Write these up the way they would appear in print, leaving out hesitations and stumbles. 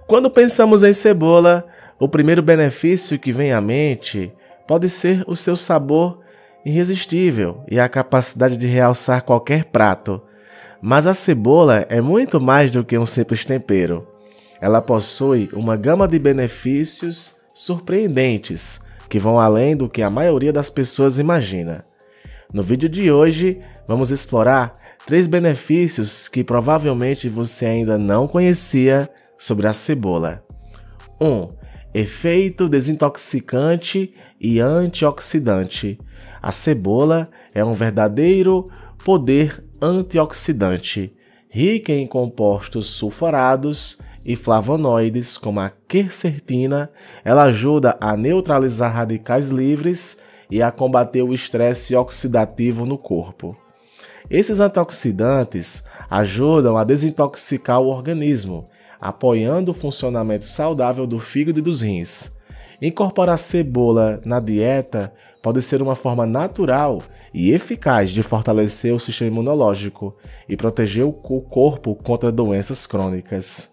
Quando pensamos em cebola, o primeiro benefício que vem à mente pode ser o seu sabor irresistível e a capacidade de realçar qualquer prato. Mas a cebola é muito mais do que um simples tempero. Ela possui uma gama de benefícios surpreendentes que vão além do que a maioria das pessoas imagina. No vídeo de hoje, vamos explorar 3 benefícios que provavelmente você ainda não conhecia sobre a cebola. 1. Efeito desintoxicante e antioxidante. A cebola é um verdadeiro poder antioxidante, rica em compostos sulfurados e flavonoides como a quercetina. Ela ajuda a neutralizar radicais livres e a combater o estresse oxidativo no corpo. Esses antioxidantes ajudam a desintoxicar o organismo, apoiando o funcionamento saudável do fígado e dos rins. Incorporar cebola na dieta pode ser uma forma natural e eficaz de fortalecer o sistema imunológico e proteger o corpo contra doenças crônicas.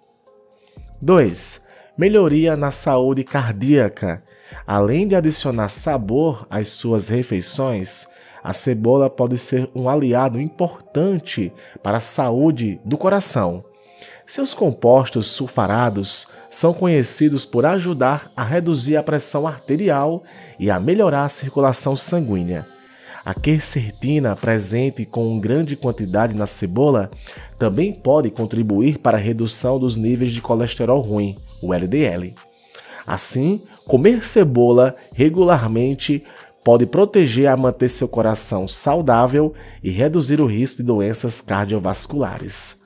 2. Melhoria na saúde cardíaca. Além de adicionar sabor às suas refeições, a cebola pode ser um aliado importante para a saúde do coração. Seus compostos sulfurados são conhecidos por ajudar a reduzir a pressão arterial e a melhorar a circulação sanguínea. A quercetina, presente com grande quantidade na cebola, também pode contribuir para a redução dos níveis de colesterol ruim, o LDL. Assim, comer cebola regularmente pode proteger a manter seu coração saudável e reduzir o risco de doenças cardiovasculares.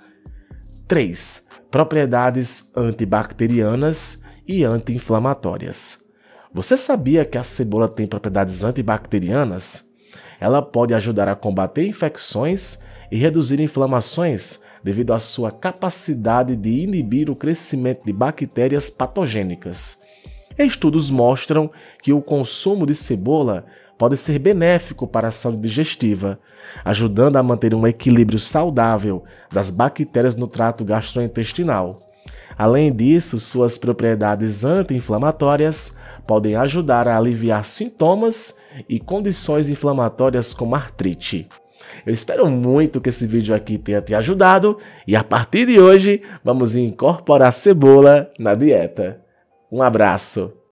3. Propriedades antibacterianas e anti-inflamatórias. Você sabia que a cebola tem propriedades antibacterianas? Ela pode ajudar a combater infecções e reduzir inflamações devido à sua capacidade de inibir o crescimento de bactérias patogênicas. Estudos mostram que o consumo de cebola pode ser benéfico para a saúde digestiva, ajudando a manter um equilíbrio saudável das bactérias no trato gastrointestinal. Além disso, suas propriedades anti-inflamatórias podem ajudar a aliviar sintomas e condições inflamatórias como artrite. Eu espero muito que esse vídeo aqui tenha te ajudado e a partir de hoje vamos incorporar cebola na dieta. Um abraço!